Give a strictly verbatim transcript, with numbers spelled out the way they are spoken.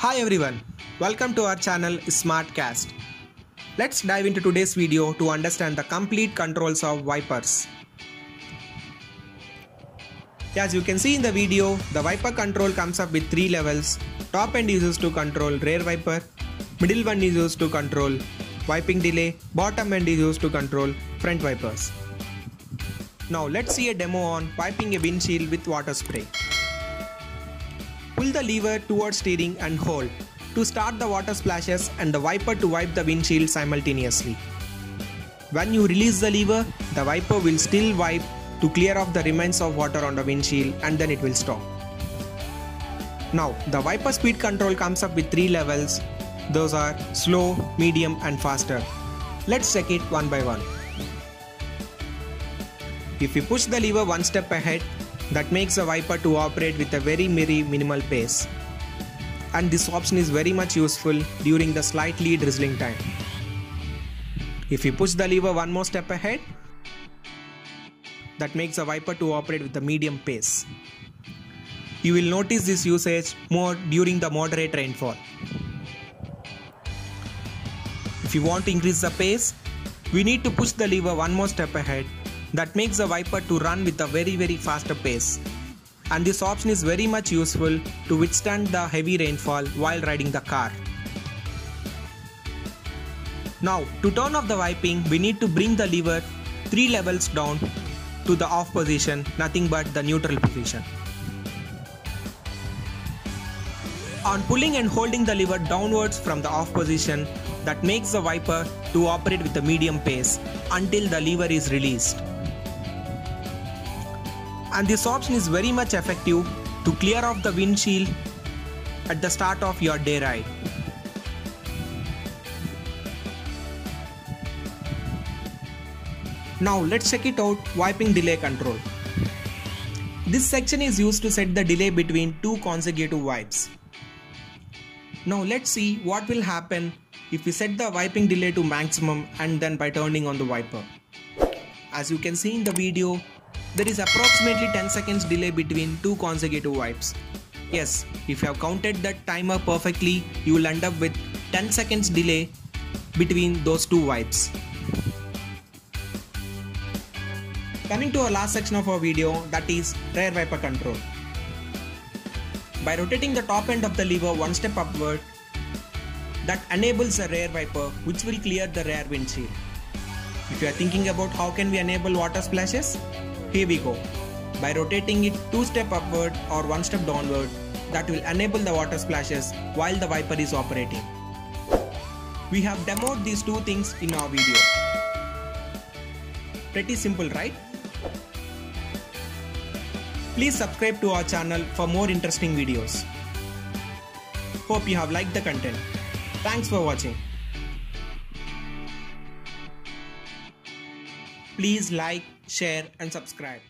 Hi everyone, welcome to our channel Smartcast. Let's dive into today's video to understand the complete controls of wipers. As you can see in the video, the wiper control comes up with three levels. Top end is used to control rear wiper, middle one is used to control wiping delay, bottom end is used to control front wipers. Now let's see a demo on wiping a windshield with water spray. Pull the lever towards steering and hold to start the water splashes and the wiper to wipe the windshield simultaneously. When you release the lever, the wiper will still wipe to clear off the remains of water on the windshield and then it will stop. Now the wiper speed control comes up with three levels. Those are slow, medium and faster. Let's check it one by one. If you push the lever one step ahead, that makes the wiper to operate with a very very minimal pace. And this option is very much useful during the slightly drizzling time. If you push the lever one more step ahead, that makes the wiper to operate with a medium pace. You will notice this usage more during the moderate rainfall. If you want to increase the pace, we need to push the lever one more step ahead. That makes the wiper to run with a very very faster pace. And this option is very much useful to withstand the heavy rainfall while riding the car. Now to turn off the wiping, we need to bring the lever three levels down to the off position, nothing but the neutral position. On pulling and holding the lever downwards from the off position, that makes the wiper to operate with a medium pace until the lever is released. And this option is very much effective to clear off the windshield at the start of your day ride. Now let's check it out, wiping delay control. This section is used to set the delay between two consecutive wipes. Now let's see what will happen if we set the wiping delay to maximum and then by turning on the wiper. As you can see in the video, there is approximately ten seconds delay between two consecutive wipes. Yes, if you have counted that timer perfectly, you will end up with ten seconds delay between those two wipes. Coming to our last section of our video, that is rear wiper control. By rotating the top end of the lever one step upward, that enables the rear wiper which will clear the rear windshield. If you are thinking about how can we enable water splashes, here we go. By rotating it two step upward or one step downward, that will enable the water splashes while the wiper is operating. We have demoed these two things in our video. Pretty simple, right? Please subscribe to our channel for more interesting videos. Hope you have liked the content. Thanks for watching. Please like, share and subscribe.